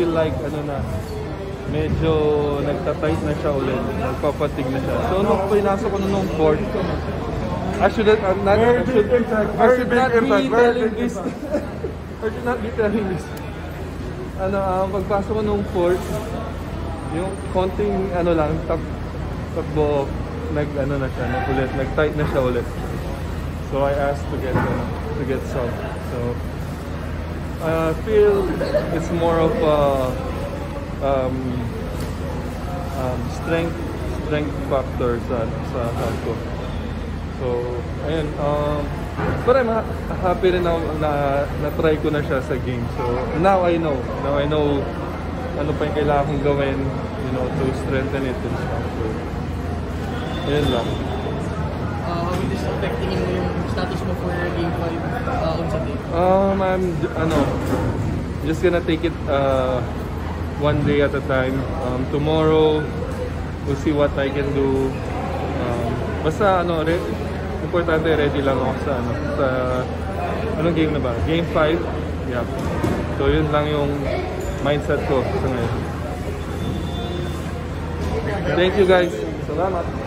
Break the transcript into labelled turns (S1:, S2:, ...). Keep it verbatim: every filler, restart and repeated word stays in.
S1: feel like ano na, medyo nagtatight na siya ulit, nagpapatig na siya. So nung pinasok ko nung fourth, I should not, not I should, I should not be telling this. I should not be telling this. Ano, um, pagpasok ko nung fourth, yung konting ano lang, tap, takbo, nag ano na siya, nag ulit, nag-tight na siya ulit. So I asked to get uh, to get some. So I feel it's more of a um, um, strength strength factor sa sa hand ko. So ayun, um, but I'm ha happy rin ako na na-try ko na siya sa game. So now I know, now I know ano pa yung kailangan kong gawin, you know, to strengthen it and stuff. So ayun lang.
S2: Uh, how is this affecting yung status mo for game five uh, on Sunday?
S1: Um, I'm ano, just gonna take it uh, one day at a time. Um, tomorrow, we'll see what I can do. Um, basta ano, re importante ready lang ako sa ano, sa anong game na ba? Game five. Yeah. So yun lang yung mindset ko sa ngayon. Thank you guys. Salamat.